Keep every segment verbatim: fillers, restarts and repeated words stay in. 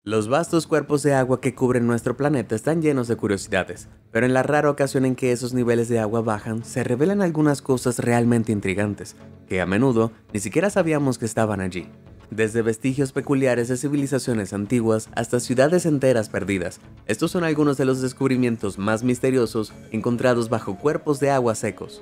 Los vastos cuerpos de agua que cubren nuestro planeta están llenos de curiosidades, pero en la rara ocasión en que esos niveles de agua bajan, se revelan algunas cosas realmente intrigantes, que a menudo ni siquiera sabíamos que estaban allí. Desde vestigios peculiares de civilizaciones antiguas hasta ciudades enteras perdidas, estos son algunos de los descubrimientos más misteriosos encontrados bajo cuerpos de agua secos.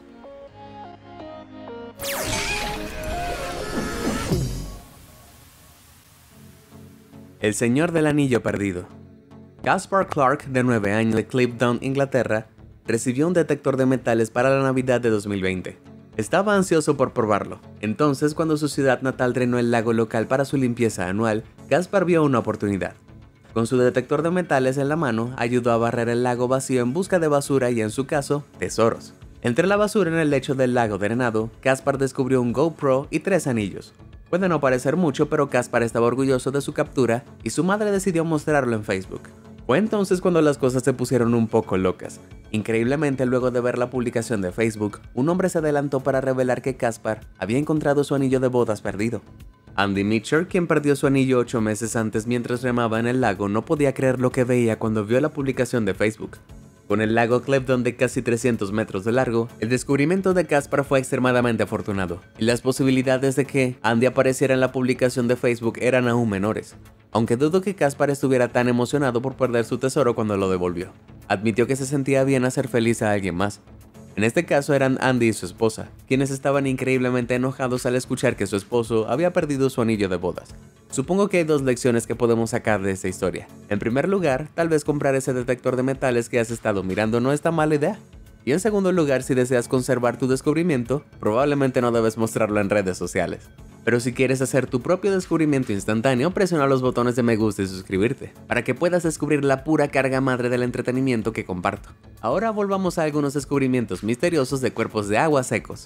El Señor del Anillo Perdido. Caspar Clark, de nueve años, de Clipdown, Inglaterra, recibió un detector de metales para la Navidad de dos mil veinte. Estaba ansioso por probarlo. Entonces, cuando su ciudad natal drenó el lago local para su limpieza anual, Caspar vio una oportunidad. Con su detector de metales en la mano, ayudó a barrer el lago vacío en busca de basura y, en su caso, tesoros. Entre la basura en el lecho del lago drenado, Caspar descubrió un GoPro y tres anillos. Puede no parecer mucho, pero Caspar estaba orgulloso de su captura y su madre decidió mostrarlo en Facebook. Fue entonces cuando las cosas se pusieron un poco locas. Increíblemente, luego de ver la publicación de Facebook, un hombre se adelantó para revelar que Caspar había encontrado su anillo de bodas perdido. Andy Mitchell, quien perdió su anillo ocho meses antes mientras remaba en el lago, no podía creer lo que veía cuando vio la publicación de Facebook. Con el lago Clipdown de casi trescientos metros de largo, el descubrimiento de Caspar fue extremadamente afortunado, y las posibilidades de que Andy apareciera en la publicación de Facebook eran aún menores, aunque dudo que Caspar estuviera tan emocionado por perder su tesoro cuando lo devolvió. Admitió que se sentía bien hacer feliz a alguien más. En este caso eran Andy y su esposa, quienes estaban increíblemente enojados al escuchar que su esposo había perdido su anillo de bodas. Supongo que hay dos lecciones que podemos sacar de esta historia. En primer lugar, tal vez comprar ese detector de metales que has estado mirando no está mala idea. Y en segundo lugar, si deseas conservar tu descubrimiento, probablemente no debes mostrarlo en redes sociales. Pero si quieres hacer tu propio descubrimiento instantáneo, presiona los botones de me gusta y suscribirte, para que puedas descubrir la pura carga madre del entretenimiento que comparto. Ahora volvamos a algunos descubrimientos misteriosos de cuerpos de agua secos.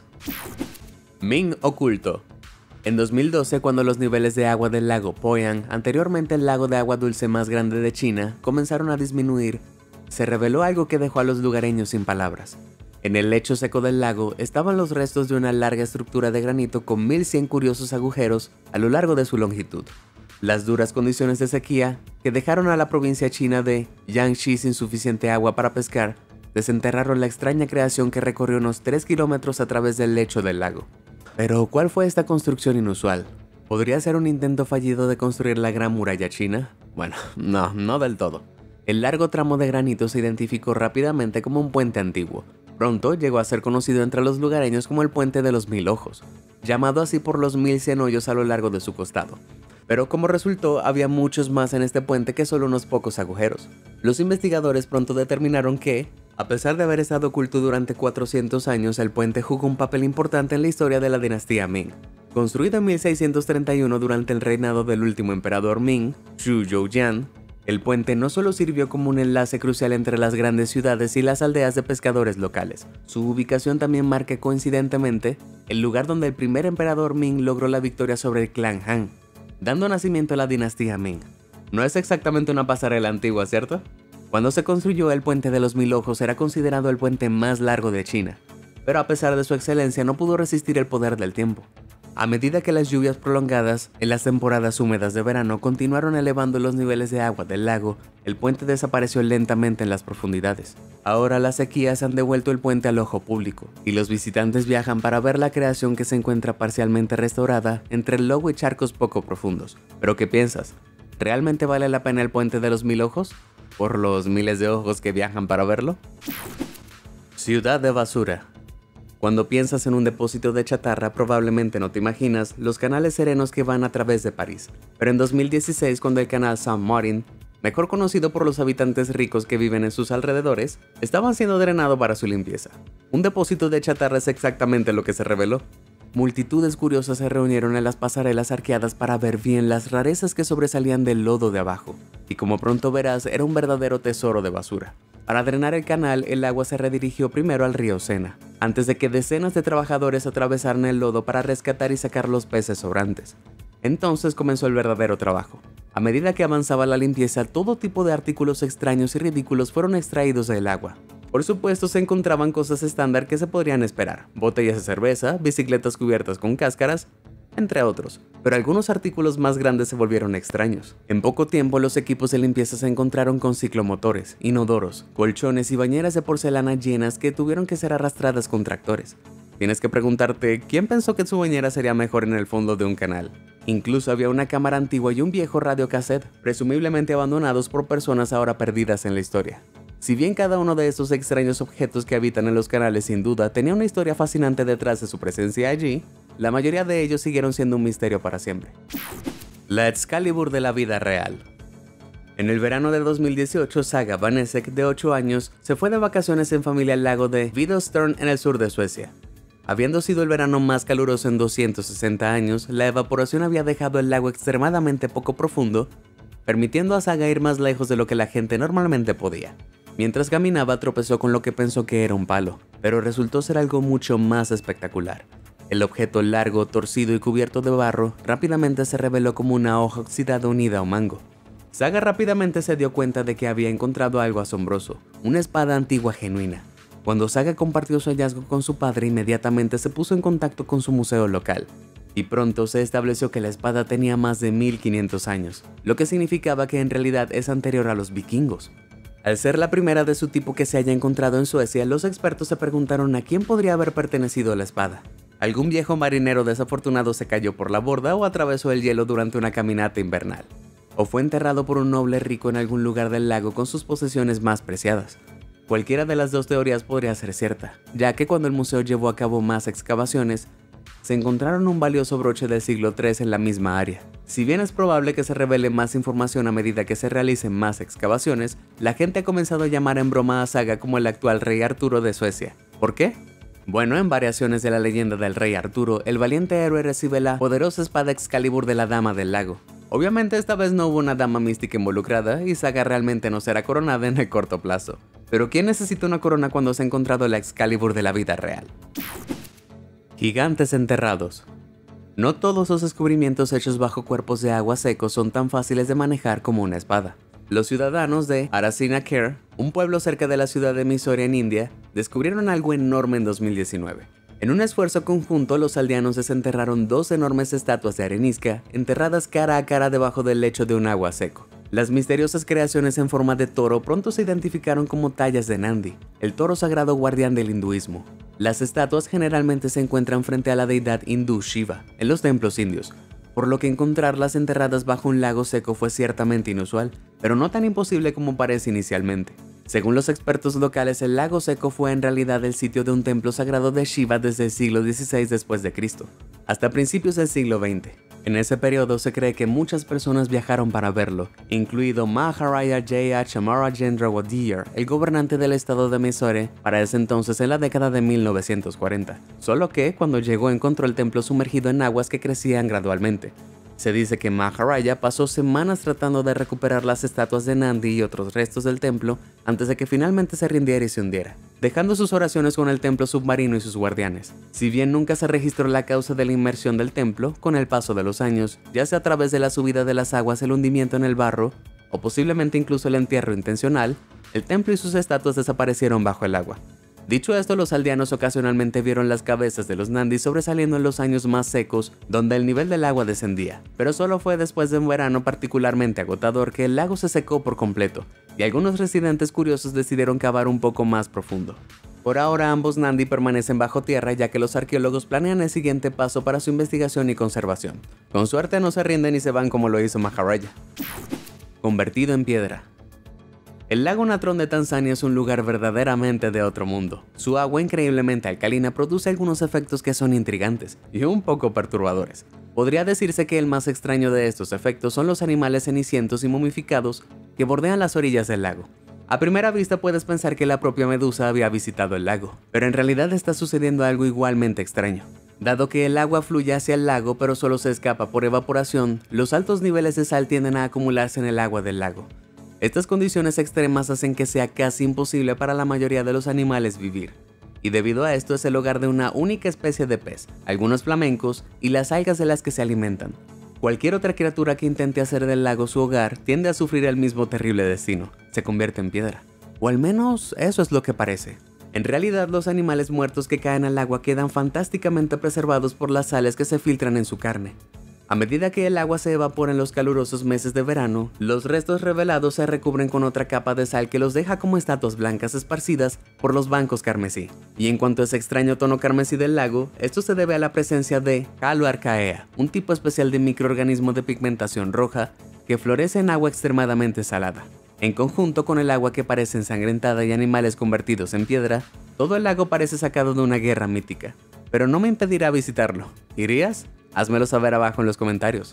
Ming oculto. En dos mil doce, cuando los niveles de agua del lago Poyang, anteriormente el lago de agua dulce más grande de China, comenzaron a disminuir, se reveló algo que dejó a los lugareños sin palabras. En el lecho seco del lago estaban los restos de una larga estructura de granito con mil cien curiosos agujeros a lo largo de su longitud. Las duras condiciones de sequía, que dejaron a la provincia china de Jiangxi sin suficiente agua para pescar, desenterraron la extraña creación que recorrió unos tres kilómetros a través del lecho del lago. Pero, ¿cuál fue esta construcción inusual? ¿Podría ser un intento fallido de construir la Gran Muralla China? Bueno, no, no del todo. El largo tramo de granito se identificó rápidamente como un puente antiguo. Pronto llegó a ser conocido entre los lugareños como el Puente de los Mil Ojos, llamado así por los mil cien hoyos a lo largo de su costado. Pero como resultó, había muchos más en este puente que solo unos pocos agujeros. Los investigadores pronto determinaron que, a pesar de haber estado oculto durante cuatrocientos años, el puente jugó un papel importante en la historia de la dinastía Ming. Construido en mil seiscientos treinta y uno durante el reinado del último emperador Ming, Zhu Youjian, el puente no solo sirvió como un enlace crucial entre las grandes ciudades y las aldeas de pescadores locales, su ubicación también marca coincidentemente el lugar donde el primer emperador Ming logró la victoria sobre el clan Han, dando nacimiento a la dinastía Ming. No es exactamente una pasarela antigua, ¿cierto? Cuando se construyó el Puente de los Mil Ojos era considerado el puente más largo de China, pero a pesar de su excelencia no pudo resistir el poder del tiempo. A medida que las lluvias prolongadas en las temporadas húmedas de verano continuaron elevando los niveles de agua del lago, el puente desapareció lentamente en las profundidades. Ahora las sequías han devuelto el puente al ojo público, y los visitantes viajan para ver la creación que se encuentra parcialmente restaurada entre el lago y charcos poco profundos. ¿Pero qué piensas? ¿Realmente vale la pena el Puente de los Mil Ojos? ¿Por los miles de ojos que viajan para verlo? Ciudad de basura. Cuando piensas en un depósito de chatarra, probablemente no te imaginas los canales serenos que van a través de París. Pero en dos mil dieciséis, cuando el canal Saint-Martin, mejor conocido por los habitantes ricos que viven en sus alrededores, estaba siendo drenado para su limpieza. Un depósito de chatarra es exactamente lo que se reveló. Multitudes curiosas se reunieron en las pasarelas arqueadas para ver bien las rarezas que sobresalían del lodo de abajo, y como pronto verás, era un verdadero tesoro de basura. Para drenar el canal, el agua se redirigió primero al río Sena, antes de que decenas de trabajadores atravesaran el lodo para rescatar y sacar los peces sobrantes. Entonces comenzó el verdadero trabajo. A medida que avanzaba la limpieza, todo tipo de artículos extraños y ridículos fueron extraídos del agua. Por supuesto, se encontraban cosas estándar que se podrían esperar: botellas de cerveza, bicicletas cubiertas con cáscaras, entre otros. pero algunos artículos más grandes se volvieron extraños. En poco tiempo, los equipos de limpieza se encontraron con ciclomotores, inodoros, colchones y bañeras de porcelana llenas que tuvieron que ser arrastradas con tractores. Tienes que preguntarte, ¿quién pensó que su bañera sería mejor en el fondo de un canal? Incluso había una cámara antigua y un viejo radiocassette, presumiblemente abandonados por personas ahora perdidas en la historia. Si bien cada uno de estos extraños objetos que habitan en los canales sin duda tenía una historia fascinante detrás de su presencia allí, la mayoría de ellos siguieron siendo un misterio para siempre. La Excalibur de la vida real. En el verano de dos mil dieciocho, Saga Vanesek, de ocho años, se fue de vacaciones en familia al lago de Vidöstern en el sur de Suecia. Habiendo sido el verano más caluroso en doscientos sesenta años, la evaporación había dejado el lago extremadamente poco profundo, permitiendo a Saga ir más lejos de lo que la gente normalmente podía. Mientras caminaba, tropezó con lo que pensó que era un palo, pero resultó ser algo mucho más espectacular. El objeto largo, torcido y cubierto de barro rápidamente se reveló como una hoja oxidada unida a un mango. Saga rápidamente se dio cuenta de que había encontrado algo asombroso, una espada antigua genuina. Cuando Saga compartió su hallazgo con su padre, inmediatamente se puso en contacto con su museo local, y pronto se estableció que la espada tenía más de mil quinientos años, lo que significaba que en realidad es anterior a los vikingos. Al ser la primera de su tipo que se haya encontrado en Suecia, los expertos se preguntaron a quién podría haber pertenecido la espada. ¿Algún viejo marinero desafortunado se cayó por la borda o atravesó el hielo durante una caminata invernal? ¿O fue enterrado por un noble rico en algún lugar del lago con sus posesiones más preciadas? Cualquiera de las dos teorías podría ser cierta, ya que cuando el museo llevó a cabo más excavaciones, se encontraron un valioso broche del siglo tercero en la misma área. Si bien es probable que se revele más información a medida que se realicen más excavaciones, la gente ha comenzado a llamar en broma a Saga como el actual rey Arturo de Suecia. ¿Por qué? Bueno, en variaciones de la leyenda del rey Arturo, el valiente héroe recibe la poderosa espada Excalibur de la Dama del Lago. Obviamente esta vez no hubo una dama mística involucrada y Saga realmente no será coronada en el corto plazo. Pero ¿quién necesita una corona cuando se ha encontrado la Excalibur de la vida real? Gigantes enterrados. No todos los descubrimientos hechos bajo cuerpos de agua secos son tan fáciles de manejar como una espada. Los ciudadanos de Arasinakare, un pueblo cerca de la ciudad de Mysore en India, descubrieron algo enorme en dos mil diecinueve. En un esfuerzo conjunto, los aldeanos desenterraron dos enormes estatuas de arenisca, enterradas cara a cara debajo del lecho de un agua seco. Las misteriosas creaciones en forma de toro pronto se identificaron como tallas de Nandi, el toro sagrado guardián del hinduismo. Las estatuas generalmente se encuentran frente a la deidad hindú Shiva, en los templos indios, por lo que encontrarlas enterradas bajo un lago seco fue ciertamente inusual, pero no tan imposible como parece inicialmente. Según los expertos locales, el lago seco fue en realidad el sitio de un templo sagrado de Shiva desde el siglo dieciséis después de Cristo, hasta principios del siglo veinte. En ese periodo se cree que muchas personas viajaron para verlo, incluido Maharaja Jaya Chamarajendra Wadiyar, el gobernante del estado de Mysore, para ese entonces en la década de mil novecientos cuarenta. Solo que, cuando llegó, encontró el templo sumergido en aguas que crecían gradualmente. Se dice que Maharaja pasó semanas tratando de recuperar las estatuas de Nandi y otros restos del templo antes de que finalmente se rindiera y se hundiera, dejando sus oraciones con el templo submarino y sus guardianes. Si bien nunca se registró la causa de la inmersión del templo, con el paso de los años, ya sea a través de la subida de las aguas, el hundimiento en el barro, o posiblemente incluso el entierro intencional, el templo y sus estatuas desaparecieron bajo el agua. Dicho esto, los aldeanos ocasionalmente vieron las cabezas de los Nandi sobresaliendo en los años más secos, donde el nivel del agua descendía, pero solo fue después de un verano particularmente agotador que el lago se secó por completo, y algunos residentes curiosos decidieron cavar un poco más profundo. Por ahora ambos Nandi permanecen bajo tierra, ya que los arqueólogos planean el siguiente paso para su investigación y conservación. Con suerte no se rinden y se van como lo hizo Maharaja. Convertido en piedra. El lago Natron de Tanzania es un lugar verdaderamente de otro mundo. Su agua increíblemente alcalina produce algunos efectos que son intrigantes y un poco perturbadores. Podría decirse que el más extraño de estos efectos son los animales cenicientos y momificados que bordean las orillas del lago. A primera vista puedes pensar que la propia Medusa había visitado el lago, pero en realidad está sucediendo algo igualmente extraño. Dado que el agua fluye hacia el lago pero solo se escapa por evaporación, los altos niveles de sal tienden a acumularse en el agua del lago. Estas condiciones extremas hacen que sea casi imposible para la mayoría de los animales vivir, y debido a esto es el hogar de una única especie de pez, algunos flamencos y las algas de las que se alimentan. Cualquier otra criatura que intente hacer del lago su hogar tiende a sufrir el mismo terrible destino, se convierte en piedra. O al menos eso es lo que parece. En realidad, los animales muertos que caen al agua quedan fantásticamente preservados por las sales que se filtran en su carne. A medida que el agua se evapora en los calurosos meses de verano, los restos revelados se recubren con otra capa de sal que los deja como estatuas blancas esparcidas por los bancos carmesí. Y en cuanto a ese extraño tono carmesí del lago, esto se debe a la presencia de Caloarchaea, un tipo especial de microorganismo de pigmentación roja que florece en agua extremadamente salada. En conjunto con el agua que parece ensangrentada y animales convertidos en piedra, todo el lago parece sacado de una guerra mítica. Pero no me impedirá visitarlo. ¿Irías? Házmelo saber abajo en los comentarios.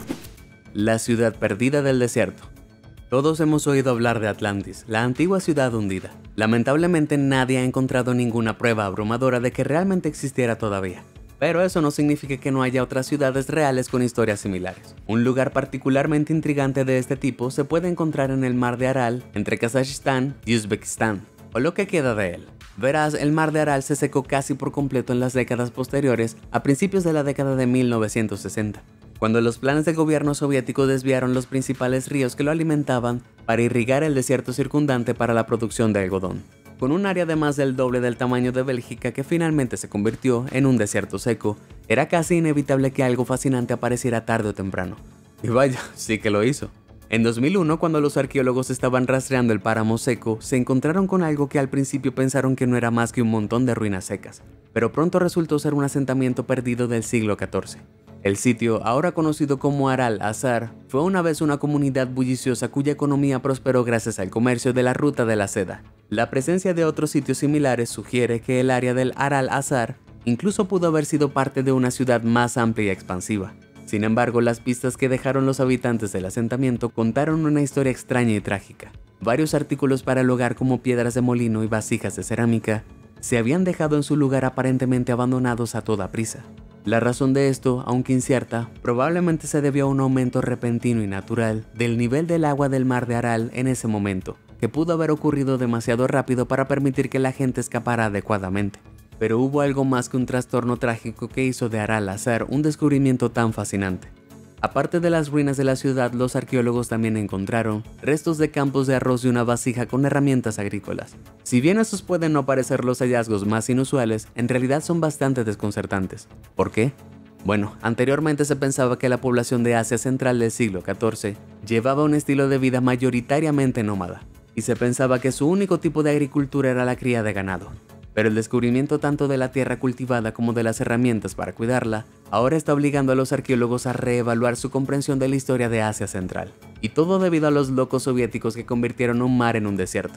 La ciudad perdida del desierto. Todos hemos oído hablar de Atlantis, la antigua ciudad hundida. Lamentablemente nadie ha encontrado ninguna prueba abrumadora de que realmente existiera todavía. Pero eso no significa que no haya otras ciudades reales con historias similares. Un lugar particularmente intrigante de este tipo se puede encontrar en el mar de Aral, entre Kazajistán y Uzbekistán, o lo que queda de él. Verás, el mar de Aral se secó casi por completo en las décadas posteriores, a principios de la década de mil novecientos sesenta, cuando los planes del gobierno soviético desviaron los principales ríos que lo alimentaban para irrigar el desierto circundante para la producción de algodón. Con un área de más del doble del tamaño de Bélgica que finalmente se convirtió en un desierto seco, era casi inevitable que algo fascinante apareciera tarde o temprano. Y vaya, sí que lo hizo. En dos mil uno, cuando los arqueólogos estaban rastreando el páramo seco, se encontraron con algo que al principio pensaron que no era más que un montón de ruinas secas, pero pronto resultó ser un asentamiento perdido del siglo catorce. El sitio, ahora conocido como Aral Azar, fue una vez una comunidad bulliciosa cuya economía prosperó gracias al comercio de la ruta de la seda. La presencia de otros sitios similares sugiere que el área del Aral Azar incluso pudo haber sido parte de una ciudad más amplia y expansiva. Sin embargo, las pistas que dejaron los habitantes del asentamiento contaron una historia extraña y trágica. Varios artículos para el hogar como piedras de molino y vasijas de cerámica se habían dejado en su lugar aparentemente abandonados a toda prisa. La razón de esto, aunque incierta, probablemente se debió a un aumento repentino y natural del nivel del agua del mar de Aral en ese momento, que pudo haber ocurrido demasiado rápido para permitir que la gente escapara adecuadamente. Pero hubo algo más que un trastorno trágico que hizo de Aral Azar un descubrimiento tan fascinante. Aparte de las ruinas de la ciudad, los arqueólogos también encontraron restos de campos de arroz y una vasija con herramientas agrícolas. Si bien esos pueden no parecer los hallazgos más inusuales, en realidad son bastante desconcertantes. ¿Por qué? Bueno, anteriormente se pensaba que la población de Asia Central del siglo catorce llevaba un estilo de vida mayoritariamente nómada, y se pensaba que su único tipo de agricultura era la cría de ganado. Pero el descubrimiento tanto de la tierra cultivada como de las herramientas para cuidarla, ahora está obligando a los arqueólogos a reevaluar su comprensión de la historia de Asia Central. Y todo debido a los locos soviéticos que convirtieron un mar en un desierto.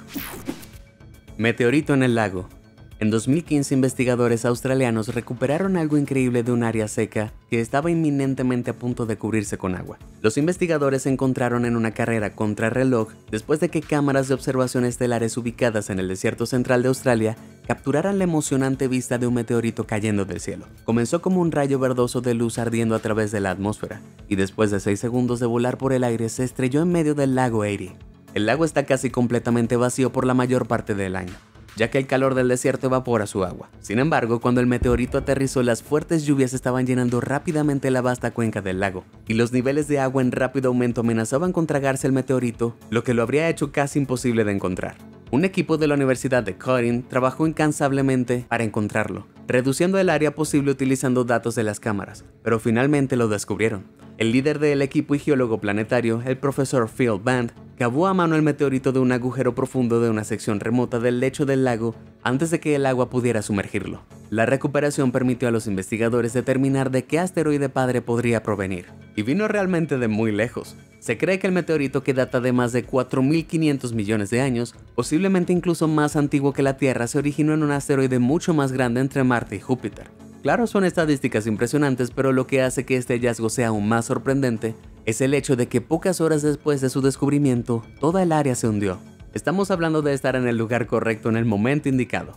Meteorito en el lago. En dos mil quince, investigadores australianos recuperaron algo increíble de un área seca que estaba inminentemente a punto de cubrirse con agua. Los investigadores se encontraron en una carrera contrarreloj después de que cámaras de observación estelares ubicadas en el desierto central de Australia capturaran la emocionante vista de un meteorito cayendo del cielo. Comenzó como un rayo verdoso de luz ardiendo a través de la atmósfera, y después de seis segundos de volar por el aire se estrelló en medio del lago Erie. El lago está casi completamente vacío por la mayor parte del año, ya que el calor del desierto evapora su agua. Sin embargo, cuando el meteorito aterrizó, las fuertes lluvias estaban llenando rápidamente la vasta cuenca del lago, y los niveles de agua en rápido aumento amenazaban con tragarse el meteorito, lo que lo habría hecho casi imposible de encontrar. Un equipo de la Universidad de Curtin trabajó incansablemente para encontrarlo, reduciendo el área posible utilizando datos de las cámaras, pero finalmente lo descubrieron. El líder del equipo y geólogo planetario, el profesor Phil Band, cavó a mano el meteorito de un agujero profundo de una sección remota del lecho del lago antes de que el agua pudiera sumergirlo. La recuperación permitió a los investigadores determinar de qué asteroide padre podría provenir, y vino realmente de muy lejos. Se cree que el meteorito, que data de más de cuatro mil quinientos millones de años, posiblemente incluso más antiguo que la Tierra, se originó en un asteroide mucho más grande entre Marte y Júpiter. Claro, son estadísticas impresionantes, pero lo que hace que este hallazgo sea aún más sorprendente es el hecho de que pocas horas después de su descubrimiento, toda el área se hundió. Estamos hablando de estar en el lugar correcto en el momento indicado.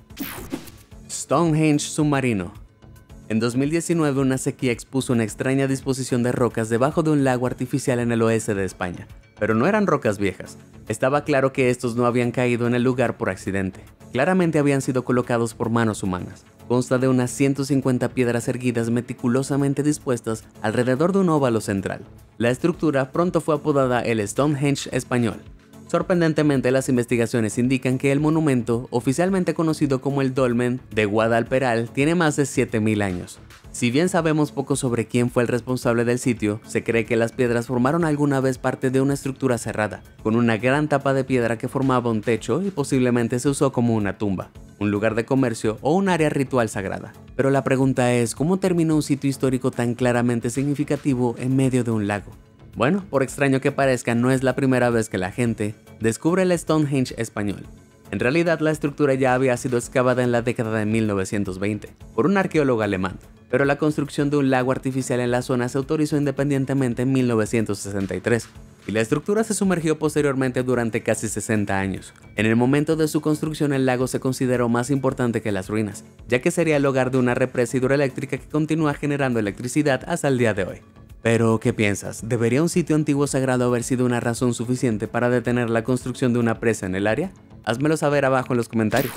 Stonehenge submarino. En dos mil diecinueve, una sequía expuso una extraña disposición de rocas debajo de un lago artificial en el oeste de España. Pero no eran rocas viejas. Estaba claro que estos no habían caído en el lugar por accidente. Claramente habían sido colocados por manos humanas. Consta de unas ciento cincuenta piedras erguidas meticulosamente dispuestas alrededor de un óvalo central. La estructura pronto fue apodada el Stonehenge español. Sorprendentemente, las investigaciones indican que el monumento, oficialmente conocido como el Dolmen de Guadalperal, tiene más de siete mil años. Si bien sabemos poco sobre quién fue el responsable del sitio, se cree que las piedras formaron alguna vez parte de una estructura cerrada, con una gran tapa de piedra que formaba un techo y posiblemente se usó como una tumba, un lugar de comercio o un área ritual sagrada. Pero la pregunta es, ¿cómo terminó un sitio histórico tan claramente significativo en medio de un lago? Bueno, por extraño que parezca, no es la primera vez que la gente descubre el Stonehenge español. En realidad, la estructura ya había sido excavada en la década de mil novecientos veinte por un arqueólogo alemán, pero la construcción de un lago artificial en la zona se autorizó independientemente en mil novecientos sesenta y tres, y la estructura se sumergió posteriormente durante casi sesenta años. En el momento de su construcción, el lago se consideró más importante que las ruinas, ya que sería el hogar de una represa hidroeléctrica que continúa generando electricidad hasta el día de hoy. Pero, ¿qué piensas? ¿Debería un sitio antiguo sagrado haber sido una razón suficiente para detener la construcción de una presa en el área? Házmelo saber abajo en los comentarios.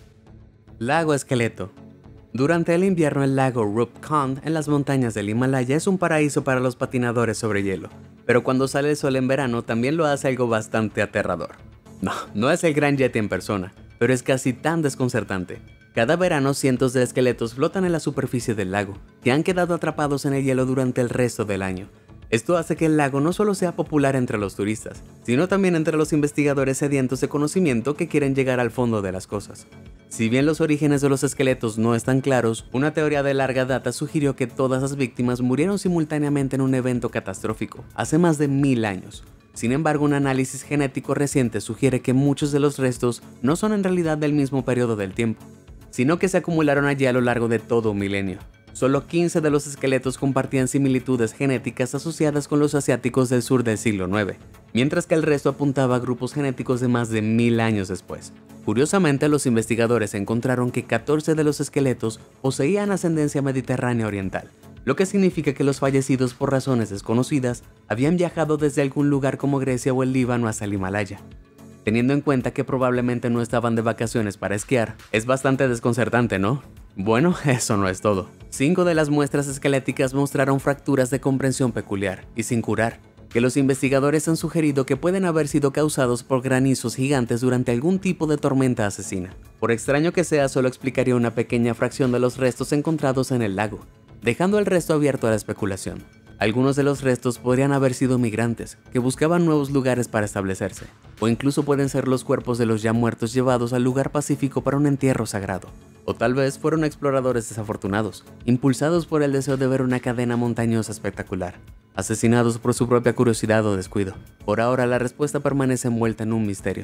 Lago Esqueleto. Durante el invierno, el lago Rup Kund en las montañas del Himalaya es un paraíso para los patinadores sobre hielo, pero cuando sale el sol en verano también lo hace algo bastante aterrador. No, no es el Gran Yeti en persona, pero es casi tan desconcertante. Cada verano cientos de esqueletos flotan en la superficie del lago, que han quedado atrapados en el hielo durante el resto del año. Esto hace que el lago no solo sea popular entre los turistas, sino también entre los investigadores sedientos de conocimiento que quieren llegar al fondo de las cosas. Si bien los orígenes de los esqueletos no están claros, una teoría de larga data sugirió que todas las víctimas murieron simultáneamente en un evento catastrófico, hace más de mil años. Sin embargo, un análisis genético reciente sugiere que muchos de los restos no son en realidad del mismo periodo del tiempo, sino que se acumularon allí a lo largo de todo un milenio. Solo quince de los esqueletos compartían similitudes genéticas asociadas con los asiáticos del sur del siglo nueve, mientras que el resto apuntaba a grupos genéticos de más de mil años después. Curiosamente, los investigadores encontraron que catorce de los esqueletos poseían ascendencia mediterránea oriental, lo que significa que los fallecidos por razones desconocidas habían viajado desde algún lugar como Grecia o el Líbano hasta el Himalaya. Teniendo en cuenta que probablemente no estaban de vacaciones para esquiar, es bastante desconcertante, ¿no? Bueno, eso no es todo. Cinco de las muestras esqueléticas mostraron fracturas de comprensión peculiar y sin curar, que los investigadores han sugerido que pueden haber sido causados por granizos gigantes durante algún tipo de tormenta asesina. Por extraño que sea, solo explicaría una pequeña fracción de los restos encontrados en el lago, dejando el resto abierto a la especulación. Algunos de los restos podrían haber sido migrantes, que buscaban nuevos lugares para establecerse, o incluso pueden ser los cuerpos de los ya muertos llevados al lugar pacífico para un entierro sagrado. O tal vez fueron exploradores desafortunados, impulsados por el deseo de ver una cadena montañosa espectacular, asesinados por su propia curiosidad o descuido. Por ahora la respuesta permanece envuelta en un misterio.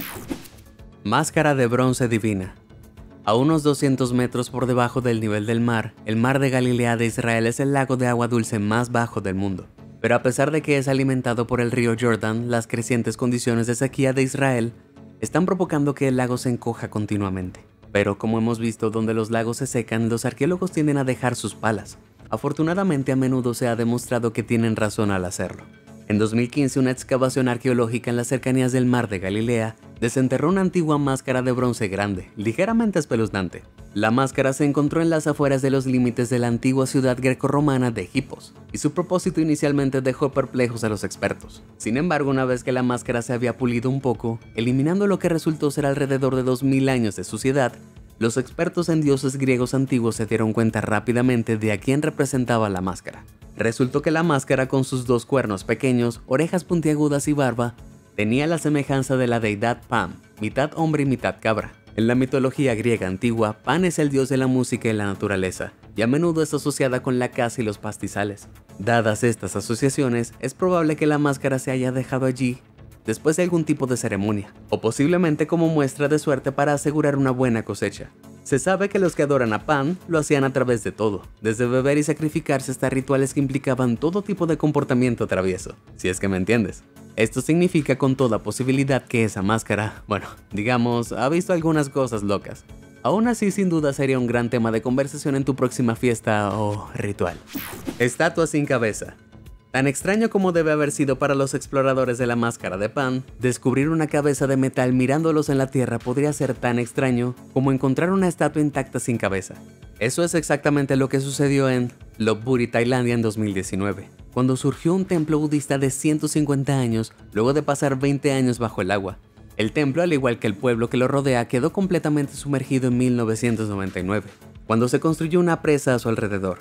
Máscara de bronce divina. A unos doscientos metros por debajo del nivel del mar, el mar de Galilea de Israel es el lago de agua dulce más bajo del mundo. Pero a pesar de que es alimentado por el río Jordán, las crecientes condiciones de sequía de Israel están provocando que el lago se encoja continuamente. Pero como hemos visto, donde los lagos se secan, los arqueólogos tienden a dejar sus palas. Afortunadamente, a menudo se ha demostrado que tienen razón al hacerlo. En dos mil quince, una excavación arqueológica en las cercanías del mar de Galilea desenterró una antigua máscara de bronce grande, ligeramente espeluznante. La máscara se encontró en las afueras de los límites de la antigua ciudad grecorromana de Hipos, y su propósito inicialmente dejó perplejos a los expertos. Sin embargo, una vez que la máscara se había pulido un poco, eliminando lo que resultó ser alrededor de dos mil años de suciedad, los expertos en dioses griegos antiguos se dieron cuenta rápidamente de a quién representaba la máscara. Resultó que la máscara, con sus dos cuernos pequeños, orejas puntiagudas y barba, tenía la semejanza de la deidad Pan, mitad hombre y mitad cabra. En la mitología griega antigua, Pan es el dios de la música y la naturaleza, y a menudo es asociada con la caza y los pastizales. Dadas estas asociaciones, es probable que la máscara se haya dejado allí después de algún tipo de ceremonia, o posiblemente como muestra de suerte para asegurar una buena cosecha. Se sabe que los que adoran a Pan lo hacían a través de todo, desde beber y sacrificarse hasta rituales que implicaban todo tipo de comportamiento travieso, si es que me entiendes. Esto significa con toda posibilidad que esa máscara, bueno, digamos, ha visto algunas cosas locas. Aún así, sin duda sería un gran tema de conversación en tu próxima fiesta o ritual. Estatua sin cabeza. Tan extraño como debe haber sido para los exploradores de la máscara de Pan, descubrir una cabeza de metal mirándolos en la tierra podría ser tan extraño como encontrar una estatua intacta sin cabeza. Eso es exactamente lo que sucedió en Lopburi, Tailandia en dos mil diecinueve, cuando surgió un templo budista de ciento cincuenta años luego de pasar veinte años bajo el agua. El templo, al igual que el pueblo que lo rodea, quedó completamente sumergido en mil novecientos noventa y nueve, cuando se construyó una presa a su alrededor.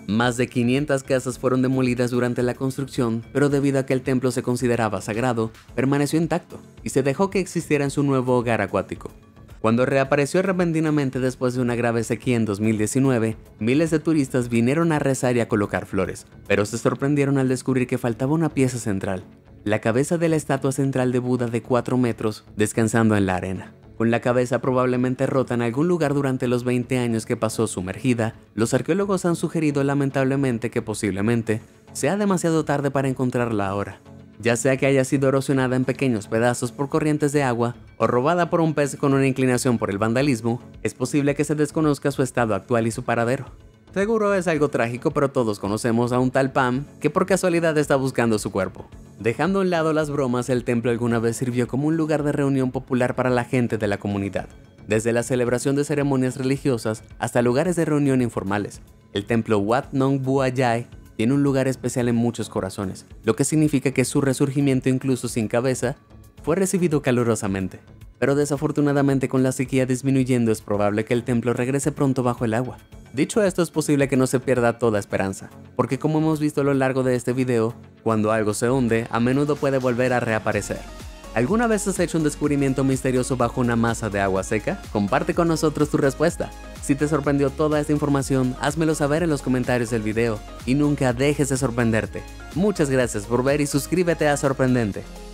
Más de quinientas casas fueron demolidas durante la construcción, pero debido a que el templo se consideraba sagrado, permaneció intacto y se dejó que existiera en su nuevo hogar acuático. Cuando reapareció repentinamente después de una grave sequía en dos mil diecinueve, miles de turistas vinieron a rezar y a colocar flores, pero se sorprendieron al descubrir que faltaba una pieza central, la cabeza de la estatua central de Buda de cuatro metros descansando en la arena. Con la cabeza probablemente rota en algún lugar durante los veinte años que pasó sumergida, los arqueólogos han sugerido lamentablemente que posiblemente sea demasiado tarde para encontrarla ahora, ya sea que haya sido erosionada en pequeños pedazos por corrientes de agua o robada por un pez con una inclinación por el vandalismo. Es posible que se desconozca su estado actual y su paradero. Seguro es algo trágico, pero todos conocemos a un tal Pam que por casualidad está buscando su cuerpo. Dejando a un lado las bromas, el templo alguna vez sirvió como un lugar de reunión popular para la gente de la comunidad, desde la celebración de ceremonias religiosas hasta lugares de reunión informales. El templo Wat Nong Bua Yai tiene un lugar especial en muchos corazones, lo que significa que su resurgimiento, incluso sin cabeza, fue recibido calurosamente. Pero desafortunadamente, con la sequía disminuyendo, es probable que el templo regrese pronto bajo el agua. Dicho esto, es posible que no se pierda toda esperanza, porque como hemos visto a lo largo de este video, cuando algo se hunde, a menudo puede volver a reaparecer. ¿Alguna vez has hecho un descubrimiento misterioso bajo una masa de agua seca? Comparte con nosotros tu respuesta. Si te sorprendió toda esta información, házmelo saber en los comentarios del video y nunca dejes de sorprenderte. Muchas gracias por ver y suscríbete a Sorprendente.